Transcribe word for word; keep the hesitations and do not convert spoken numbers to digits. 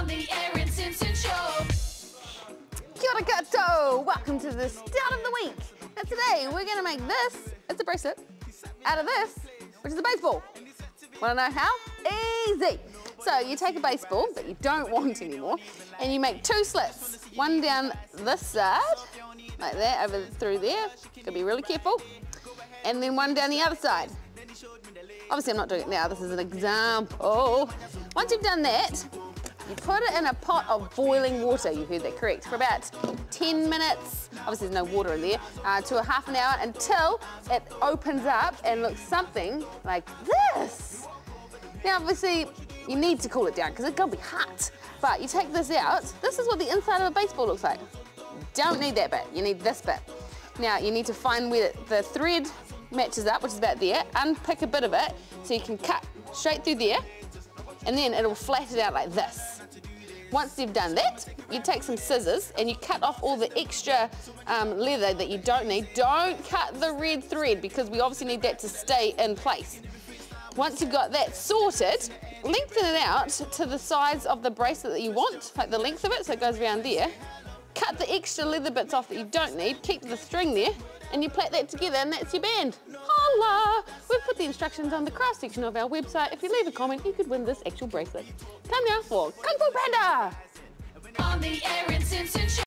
the Erin Simpson Show. Kia ora koutou! Welcome to the start of the week. Now today we're going to make this, it's a bracelet, out of this, which is a baseball. Want to know how? Easy. So you take a baseball that you don't want anymore and you make two slits. One down this side, like that, over through there. Got to be really careful. And then one down the other side. Obviously I'm not doing it now, this is an example. Once you've done that, you put it in a pot of boiling water, you heard that correct, for about ten minutes, obviously there's no water in there, uh, to a half an hour until it opens up and looks something like this. Now obviously you need to cool it down because it's gonna be hot, but you take this out, this is what the inside of a baseball looks like. Don't need that bit, you need this bit. Now you need to find where the thread matches up, which is about there, unpick a bit of it so you can cut straight through there and then it'll flatten out like this. Once you've done that, you take some scissors and you cut off all the extra um, leather that you don't need. Don't cut the red thread because we obviously need that to stay in place. Once you've got that sorted, lengthen it out to the size of the bracelet that you want, like the length of it, so it goes around there. Cut the extra leather bits off that you don't need, keep the string there, and you plait that together and that's your band. Holla! We've put the instructions on the craft section of our website. If you leave a comment, you could win this actual bracelet. Time now for Kung Fu Panda! On the Erin Simpson Show.